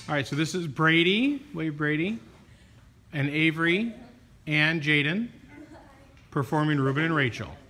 All right, so this is Brady, wave Brady, and Avery and Jayden performing Reuben and Rachel.